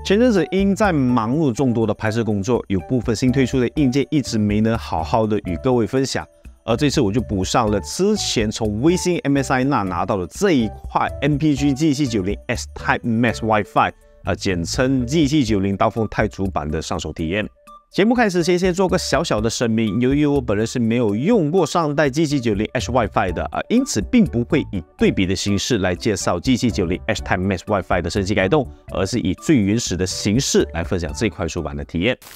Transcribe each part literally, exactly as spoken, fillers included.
前阵子因在忙碌众多的拍摄工作，有部分新推出的硬件一直没能好好的与各位分享。而这次我就补上了之前从微星 M S I 那拿到的这一块 M P G G C 九十 S Type Max WiFi， 呃，简称 G C 九十刀锋钛主板的上手体验。节目开始前，先做个小小的声明，由于我本人是没有用过上代 G C 九十 H WiFi 的，呃，因此并不会以对比的形式来介绍 G C 九十 H Type Max WiFi 的升级改动，而是以最原始的形式来分享这块主板的体验。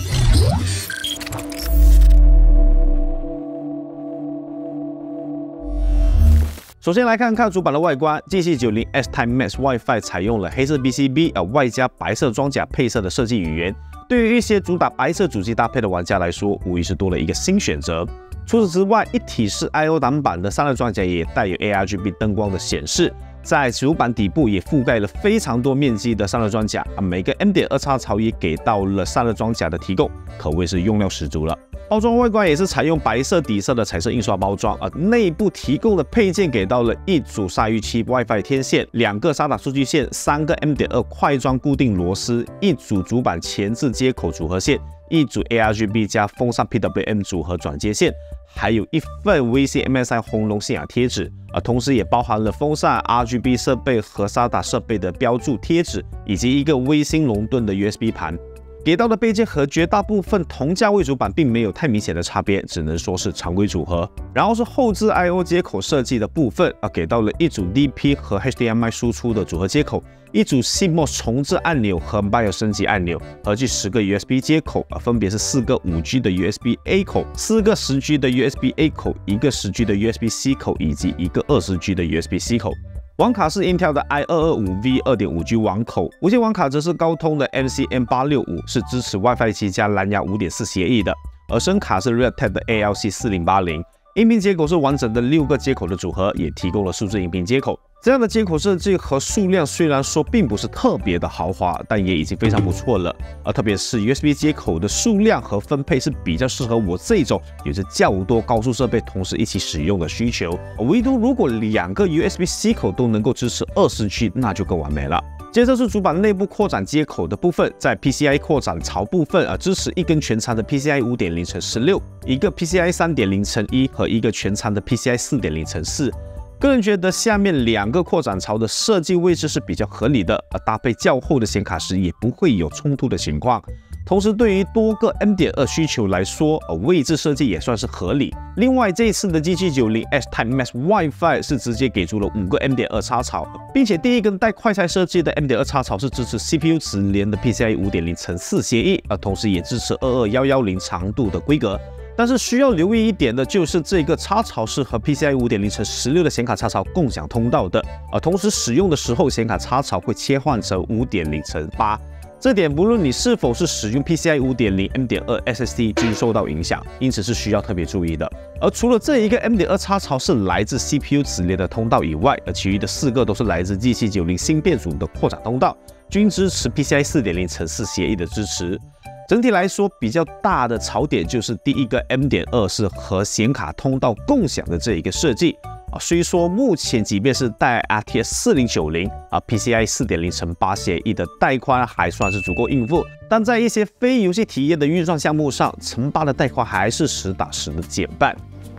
首先来看看主板的外观 ，G C 九十 S Type Max WiFi 采用了黑色 P C B， 呃，外加白色装甲配色的设计语言。对于一些主打白色主机搭配的玩家来说，无疑是多了一个新选择。除此之外，一体式 I O 挡板的散热装甲也带有 A R G B 灯光的显示，在主板底部也覆盖了非常多面积的散热装甲，啊，每个 M 点二 插槽也给到了散热装甲的提供，可谓是用料十足了。包装外观也是采用白色底色的彩色印刷包装，而内部提供的配件给到了一组鲨鱼七 WiFi 天线、两个 S A T A 数据线、三个 M 点二 快装固定螺丝、一组主板前置接口组合线、一组 A R G B 加风扇 P W M 组合转接线，还有一份 微星 M S I 红龙信仰贴纸，而同时也包含了风扇、R G B 设备和 S A T A 设备的标注贴纸，以及一个微星龙盾的 U S B 盘。给到的配件和绝大部分同价位主板并没有太明显的差别，只能说是常规组合。然后是后置 I O 接口设计的部分，啊，给到了一组 D P 和 H D M I 输出的组合接口，一组 C M O S 重置按钮和 BIOS 升级按钮，合计十个 U S B 接口，啊，分别是四个 五 G 的 U S B A 口，四个十 G 的 U S B A 口，一个十 G 的 U S B C 口，以及一个二十 G 的 U S B C 口。网卡是 Intel 的 i 二二五 V 二点五 G 网口，无线网卡则是高通的 M C M 八六五，是支持 WiFi 七加蓝牙 五点四 协议的，而声卡是 Realtek 的 A L C 四零八零。音频接口是完整的六个接口的组合，也提供了数字音频接口。这样的接口设计和数量虽然说并不是特别的豪华，但也已经非常不错了。而特别是 U S B 接口的数量和分配是比较适合我这种有着较多高速设备同时一起使用的需求。唯独如果两个 U S B C 口都能够支持二十 G， 那就更完美了。接着是主板内部扩展接口的部分，在 P C I 扩展槽部分啊，支持一根全长的 P C I 五点零乘十六， 一个 P C I 三点零乘一和一个全长的 P C I 四点零乘四。个人觉得下面两个扩展槽的设计位置是比较合理的，而搭配较厚的显卡时也不会有冲突的情况。同时，对于多个 M 点二 需求来说，位置设计也算是合理。另外，这一次的 G C 九十 S Type Max WiFi 是直接给出了五个 M 点二 插槽，并且第一根带快拆设计的 M 点二 插槽是支持 C P U 直连的 P C I 五点零乘四 协议，而同时也支持二二一一零长度的规格。但是需要留意一点的就是，这个插槽是和 P C I 五点零乘十六的显卡插槽共享通道的，而同时使用的时候，显卡插槽会切换成 五点零乘八。这点不论你是否是使用 P C I 五点零 M 点二 S S D 均受到影响，因此是需要特别注意的。而除了这一个 M 点二 插槽是来自 C P U 直连的通道以外，而其余的四个都是来自 G C 九十芯片组的扩展通道，均支持 P C I 四点零乘四 协议的支持。整体来说，比较大的槽点就是第一个 M 点二 是和显卡通道共享的这一个设计啊。虽说目前即便是带 R T X 四零九零啊 P C I 四点零乘八 协议的带宽还算是足够应付，但在一些非游戏体验的运算项目上，乘八的带宽还是实打实的减半。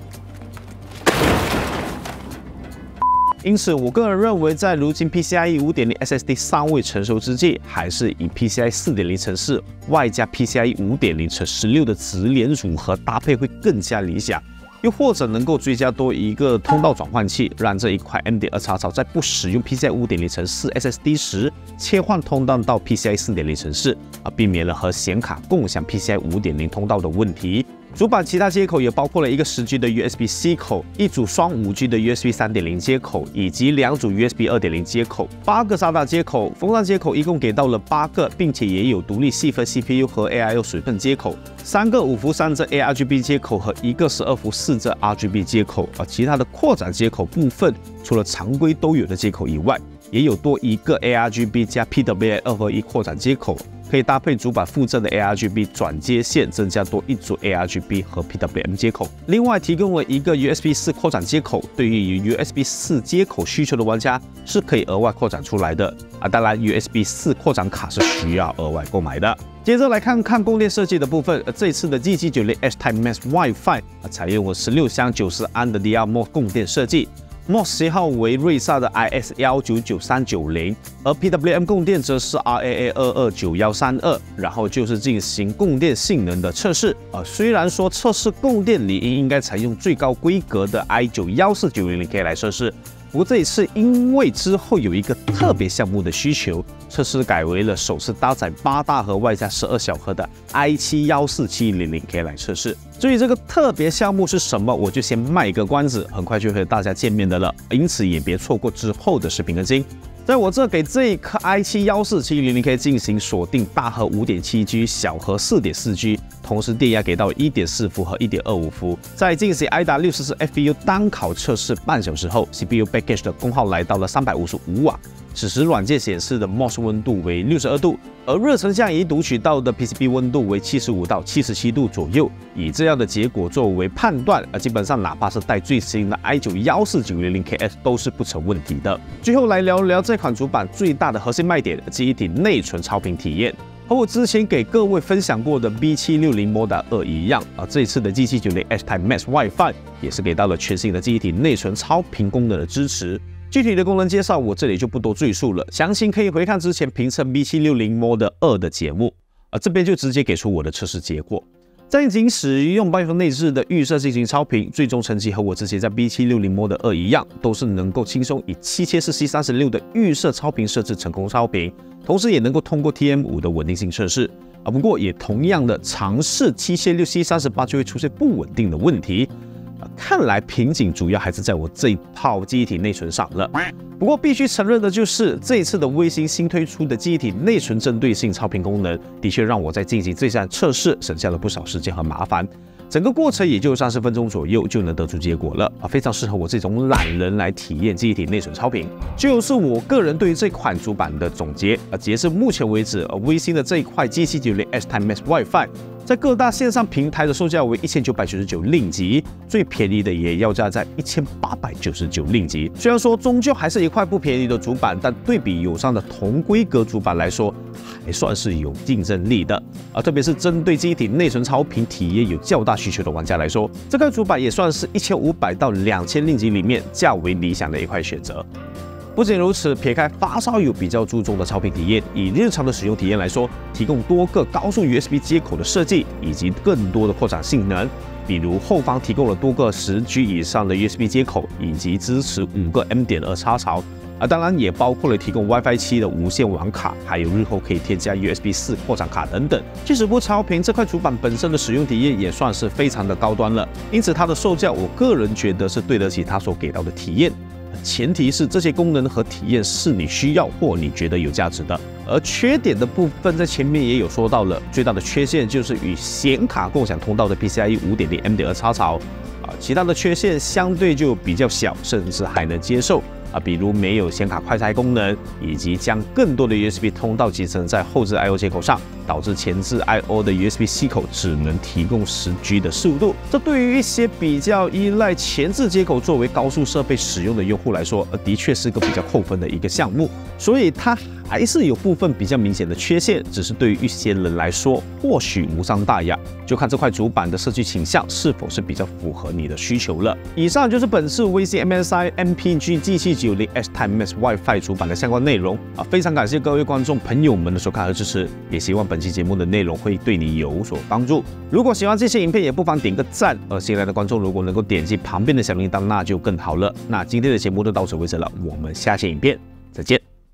因此，我个人认为，在如今 P C I E 五点零 S S D 尚未成熟之际，还是以 P C I 四点零乘四外加 P C I E 五点零乘十六的直连组合搭配会更加理想。又或者能够追加多一个通道转换器，让这一块 M 点二 插槽在不使用 P C I 五点零乘四 S S D 时，切换通道到 P C I 四点零乘四，啊，避免了和显卡共享 P C I 五点零通道的问题。主板其他接口也包括了一个十 G 的 U S B C 口，一组双 五 G 的 U S B 三点零 接口，以及两组 U S B 二点零 接口，八个 S A T A 接口，风扇接口一共给到了八个，并且也有独立细分 C P U 和 A I O 水分接口，三个五伏三折 A R G B 接口和一个十二伏四折 R G B 接口，而其他的扩展接口部分，除了常规都有的接口以外， 也有多一个 A R G B 加 P W M 二合一扩展接口，可以搭配主板附赠的 A R G B 转接线，增加多一组 A R G B 和 P W M 接口。另外提供了一个 U S B 四扩展接口，对于有 U S B 四接口需求的玩家是可以额外扩展出来的啊。当然 U S B 四扩展卡是需要额外购买的。接着来看看供电设计的部分，这次的 G C 九零 S Type Max WiFi 采用了十六箱九十安的 D R M O D 供电设计。M O S 型号为瑞萨的 I S 一九九三九零，而 P W M 供电则是 R A A 二二九一三二，然后就是进行供电性能的测试。呃，虽然说测试供电理应应该采用最高规格的 I 九一四九零零 K 来测试，不过这一次因为之后有一个特别项目的需求，测试改为了首次搭载八大核外加十二小核的 I 七一四七零零 K 来测试。至于这个特别项目是什么，我就先卖个关子，很快就会和大家见面的了，因此也别错过之后的视频更新。在我这给这一颗 I 七一四七零零 K 进行锁定大核 五点七 G， 小核 四点四 G， 同时电压给到 一点四伏和 一点二五伏。在进行 I D A 六十四 F P U 单烤测试半小时后 ，C P U package 的功耗来到了三百五十五瓦。此时软件显示的 M O S 温度为六十二度，而热成像仪读取到的 P C B 温度为七十五到七十七度左右。以这样的结果作为判断，而基本上哪怕是带最新的 I 九一四九零零 K S 都是不成问题的。最后来聊聊这款主板最大的核心卖点——记忆体内存超频体验。和我之前给各位分享过的 B 七六零 Moda 二一样，啊，这一次的 G C 九零 S Type Max WiFi 也是给到了全新的记忆体内存超频功能的支持。具体的功能介绍我这里就不多赘述了，详情可以回看之前评测 B 七六零 Moda 二的节目，而这边就直接给出我的测试结果。在仅使用半封内置的预设进行超频，最终成绩和我之前在 B 七六零 Moda 二一样，都是能够轻松以七千四 C 三十六的预设超频设置成功超频，同时也能够通过 T M 五的稳定性测试。啊，不过也同样的尝试七千六 C 三十八就会出现不稳定的问题。看来瓶颈主要还是在我这一套记忆体内存上了。不过必须承认的就是，这一次的微星新推出的记忆体内存针对性超频功能，的确让我在进行这项测试省下了不少时间和麻烦。整个过程也就三十分钟左右就能得出结果了啊，非常适合我这种懒人来体验记忆体内存超频。就是我个人对于这款主板的总结啊，截至目前为止，微星的这一块 G C 九零 S Type Max WiFi。在各大线上平台的售价为一千九百九十九令吉，最便宜的也要价在一千八百九十九令吉。虽然说终究还是一块不便宜的主板，但对比友商的同规格主板来说，还算是有竞争力的。而特别是针对记忆体内存超频体验有较大需求的玩家来说，这块主板也算是一千五百到两千令吉里面较为理想的一块选择。不仅如此，撇开发烧友比较注重的超频体验，以日常的使用体验来说，提供多个高速 U S B 接口的设计，以及更多的扩展性能。比如后方提供了多个十 G 以上的 U S B 接口，以及支持五个 M 点二 插槽。啊，当然也包括了提供 WiFi 七的无线网卡，还有日后可以添加 U S B 四扩展卡等等。即使不超频，这块主板本身的使用体验也算是非常的高端了，因此它的售价，我个人觉得是对得起它所给到的体验。前提是这些功能和体验是你需要或你觉得有价值的。而缺点的部分在前面也有说到了，最大的缺陷就是与显卡共享通道的 P C I E 五点零 M 点二 插槽，啊，其他的缺陷相对就比较小，甚至还能接受。啊，比如没有显卡快拆功能，以及将更多的 U S B 通道集成在后置 I O 接口上，导致前置 I O 的 U S B C 口只能提供十 G 的速度。这对于一些比较依赖前置接口作为高速设备使用的用户来说，呃，的确是个比较扣分的一个项目。所以它还是有部分比较明显的缺陷，只是对于一些人来说，或许无伤大雅。就看这块主板的设计倾向是否是比较符合你的需求了。以上就是本次微星 M S I M P G G C 九零 S Type Max WiFi 主板的相关内容啊，非常感谢各位观众朋友们的收看和支持，也希望本期节目的内容会对你有所帮助。如果喜欢这些影片，也不妨点个赞。而新来的观众如果能够点击旁边的小铃铛，那就更好了。那今天的节目就到此为止了，我们下期影片再见。